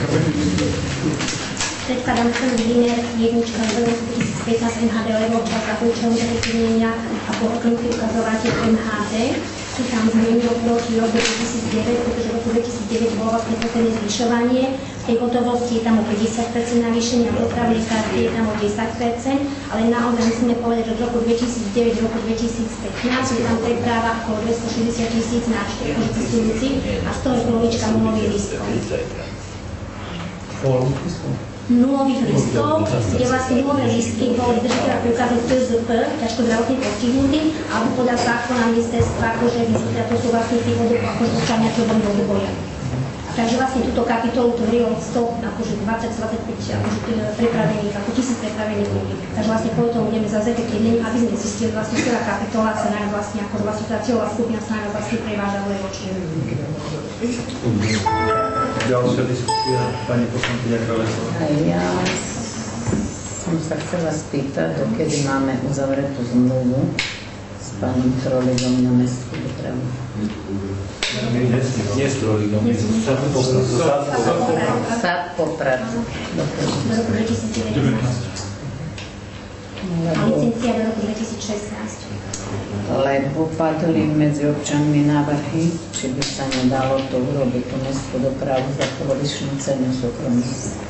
Predkladám ten výmer jednička z 2015 MHD, lebo za účelom zefektívnenia a pohodlnosti ukazovateľ MHD sú tam zmeny oproti roku 2009, pretože v roku 2009 bolo vlastne posledné zvyšovanie. V tej hotovosti je tam o 50% navýšenie a dopravnej karty je tam o 10%, ale naozaj musíme povedať, že od roku 2009 do roku 2015 je tam preprava okolo 260 000 návštev cestujúcich a z toho je polovička nulových lístkov. Nulových listov, kde vlastne nulové listky boli držiteľa preukázať TZP, ťažko zdravotne postihnutý, alebo podľa zákona ministerstva, akože to sú vlastne tí občania, čo boli do boja. Takže vlastne túto kapitolu tvorilo 100, akože 20-25 akože prepravených, ako 1000 prepravených ľudí. Takže vlastne kvôli tomu budeme za efektívnym, aby sme zistili vlastne celá kapitola sa nám vlastne, ako vlastne tá cieľová skupina sa nám vlastne preváža levočne. Ďalšia diskusia, pani poslankyňa Kralesová. Ja som sa chcela spýtať, dokedy máme uzavretú zmluvu s pánom Troligom na mestskú dopravu. Nie s Troligom, Sad Poprad. Do roku 2019. A licencia do roku 2016. Lebo padli medzi občanmi návrhy, či by sa nedalo to urobiť tú mestskú dopravu za polovičnú cenu súkromnú.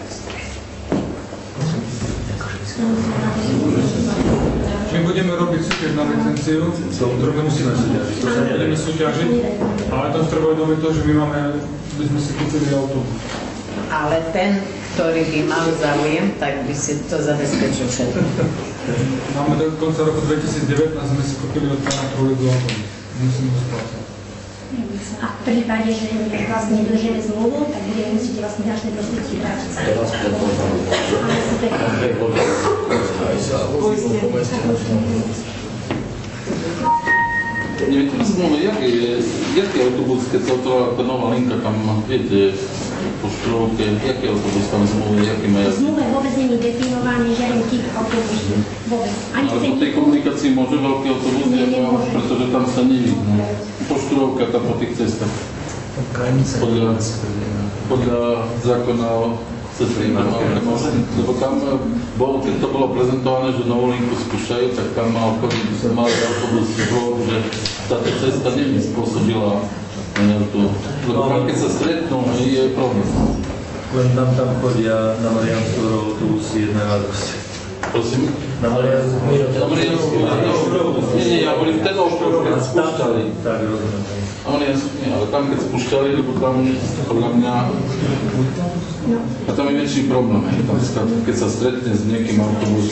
My budeme robiť súťaž na licenciu, ktorú musíme súťažiť. Budeme súťažiť, ale tam treba uvedomiť to, že my sme si kúpili autobus. Ale ten, ktorý by mal záujem, tak by si to zabezpečil všetko. Máme do konca roku 2019, sme si kúpili od pána Troligu autobus. Musíme ho splácať. A v prípade, že vlastne nedodržíme zmluvu, tak budeme musieť vlastne ďalšie prostriedky vrátiť. Neviete, na zmluve, jaký autobus, keď sa otvorila tá nová linka, tam viete, po Štrovke, jaký autobus tam zmluve, jaký majú? V zmluve vôbec nie je definovaný žiaden typ autobusu. Vôbec. Ale po tej komunikácii môže veľký autobus, pretože tam sa nevidí. Po Štrovka, tam po tých cestách. Podľa zákona o cestách. Lebo tam bolo, keď to bolo prezentované, že novú linku spúšťajú, tak tam mal chodiť malý autobus, že táto cesta spôsobila tú. Lebo keď sa stretnú, je problém. Len tam chodia na Mariánsku autobusy jedna radosť. Prosím? Na Mariánsku? Nie, ja hovorím, ten ostrov, keď spúšťali. Tak, rozumiem. Nie, ale tam, keď spúšťali, lebo tam, podľa mňa, a tam je väčší problém. Tam, keď sa stretne s niekým autobus,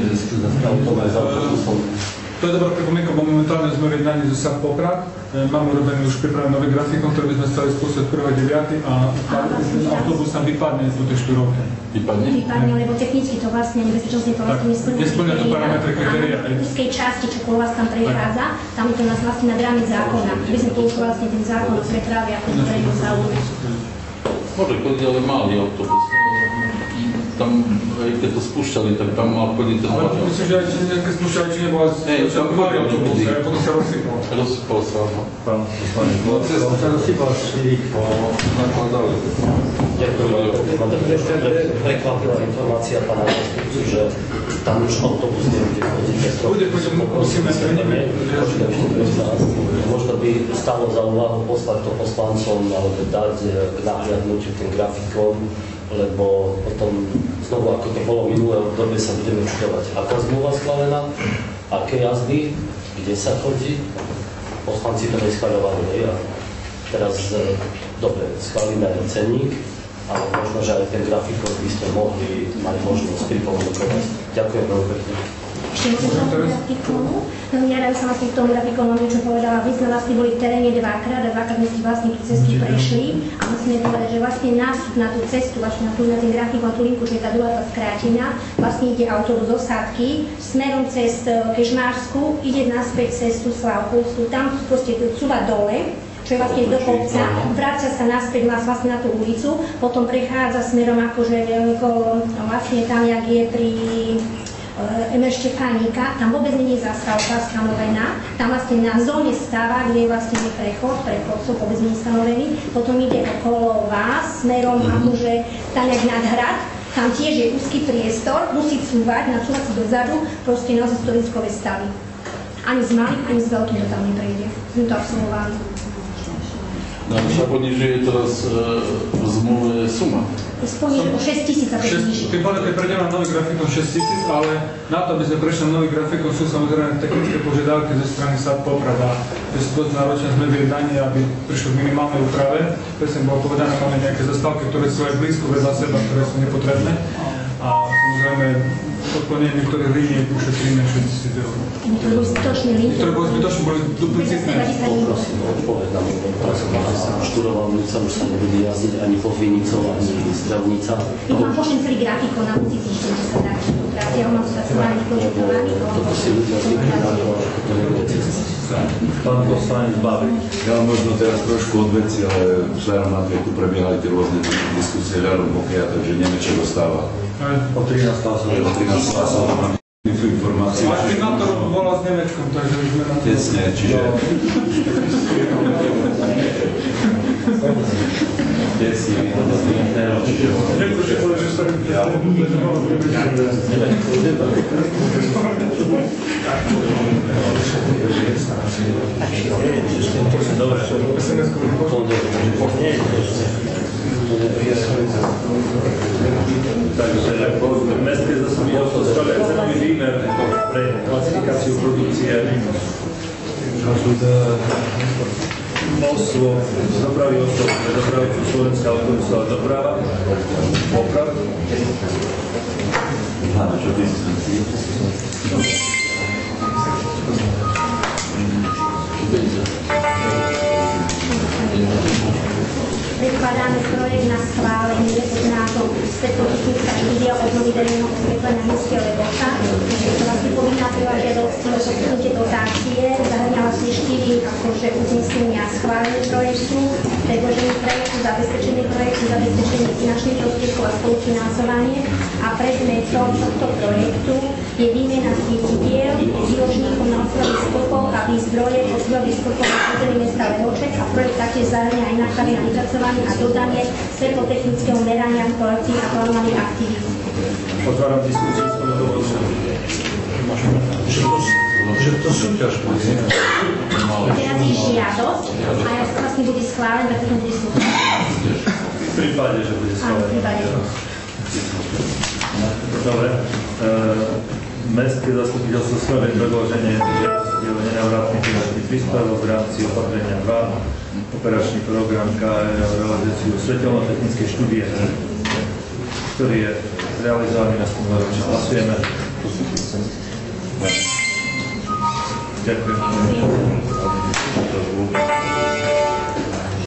To je dobrá pripomienka, bo momentálne sme v jednaní zo SAP Poprad. Máme urobený už pripravený nový grafikon, ktorý by sme chceli spôsobiť 1.9. a ten autobus nám vypadne po tej štúrovke. Vypadne? Vypadne, lebo technicky to vlastne nebezpečnostne to vlastne nesplňa to parametre kritéria. V technickej časti, čo po vás tam prechádza, tam je to nás vlastne nad rámec zákona. My sme to už vlastne ten zákon o preprave ako zbrejnú záujmu. Môže chodiť, ale malý autobus. Tam, aj keď to spúšťali, tak tam mal chodiť ten ale myslím, že aj keď spúšťali, či nebola malý autobus, a potom sa rozsypal. Rozsypal sa, no. Pán poslanec, sa rozsypal štík po nakladali. Ďakujem. Mám prekvapila informácia pána zástupcu, že tam už autobus nebude chodiť. Musíme možno by stálo za úvahu poslať to poslancom alebo dať k nahliadnutiu ten grafikon, lebo potom znovu, ako to bolo minulé obdobie, sa budeme čudovať. Aká zmluva schválená, aké jazdy, kde sa chodí, poslanci to neschváľovali. A teraz, dobre, schválime aj cenník, ale možno, že aj ten grafikon by sme mohli mať možnosť pripomenúkovať. Ďakujem veľmi pekne. Ešte môžem sa tomu grafikonu. Ja sa vlastne k tomu grafikonu, čo povedala, my sme vlastne boli v teréne dvakrát a dvakrát sme si vlastne tú cestu prešli a musíme povedať, že vlastne nástup na tú cestu, vlastne na ten grafikon, tú linku, že tá druhá tá skrátená, vlastne ide autobus do Sádky, smerom cez Kežmársku, ide naspäť cez tú Slavkovskú, tam proste cúva dole, čo je vlastne do kopca, vrácia sa naspäť vlastne na tú ulicu, potom prechádza smerom akože vlastne tam, jak je pri MR Štefánika, tam vôbec nie je zastávka stanovená, tam vlastne na zóne stáva, kde je vlastne prechod pre chodcov vôbec nie je stanovený, potom ide okolo vás, smerom akože tam jak nad hrad, tam tiež je úzky priestor, musí cúvať, nacúvať si dozadu, proste naozaj stoviskové stavy. Ani s malým, ani s veľkým to tam neprejde. Sme to absolvovali. No, sa ponižuje teraz v zmluve suma. Spomínajú 6 000 sa peniží. Tým pádem, keď prejdeme na nový grafikon 6 000, ale na to, aby sme prešli na nový grafikon, sú samozrejme technické požiadavky zo strany SAP Poprad a že sú dosť náročné, sme v jednaní, aby prišlo k minimálnej úprave. Presne bolo povedané, máme nejaké zastávky, ktoré sú aj blízko vedľa seba, ktoré sú nepotrebné. A samozrejme, odplnenie niektorých línií ušetríme 6 000 eur. Niektoré boli zbytočné línie. Niektoré boli zbytočné, boli duplicitné. Poprosím o odpoveď na môj dotaz. Šturová ulica už sa nebude jazdiť ani pod Vinicou, ani Strelnica. Ja mám pošlem celý grafikon na budúci týždeň, že sa dá štruktúrať. Ja ho mám spracovaný, projektovaný. Toto si ľudia zvykli na to, ako to nebude cesta. Pán poslanec Babik. Ja možno teraz trošku od veci, ale vzhľadom na to, tu prebiehali tie rôzne diskusie ľadom hokeja, takže nevieme, čo dostáva. O 13 hlasov. O 13 hlasov mám informáciu. Ale tým na to bola s Nemečkom, takže už sme na to... Tesne, čiže... Niekto si povie, že sa Dobre. Takže mestské zastupiteľstvo spravia cenový výmer pre klasifikáciu produkcie osôb z dopravy osôb pre dopravu Slovenská autobusová doprava. Poprad. Čo ty si? Predkladáme projekt na schválenie pod názvom Svetlotechnická štúdia obnovy verejného osvetlenia meste Lebota. Je to vlastne povinná prvá žiadosť o poskytnutie dotácie, zahrania vlastne 4 akože uznesenia schválenie projektu, predloženie projektu, zabezpečenie finančných prostriedkov a spolufinancovanie a predmetom tohto projektu je výmena svietidiel, výložníkov na oslovy stĺpov a výzdroje oslovy stĺpov na území mesta Levoček a projekt taktiež zahrania aj náklady na vypracovanie a dodanie svetlotechnického merania projektov a plánovaných aktivít. Otváram diskusiu s tomto bodom. Že to súťaž bude. Teraz je žiadosť a ja vlastne bude schválený, tak potom bude súťaž. V prípade, že bude Áno, v schválený. prípade. Dobre. Mestské zastupiteľstvo spravie predloženie žiadosti o nenávratný finančný príspevok v rámci opatrenia 2, operačný program KRL realizáciu svetelno-technickej štúdie, ktorý je zrealizovaný na spomínavčí. Hlasujeme. Ďakujem.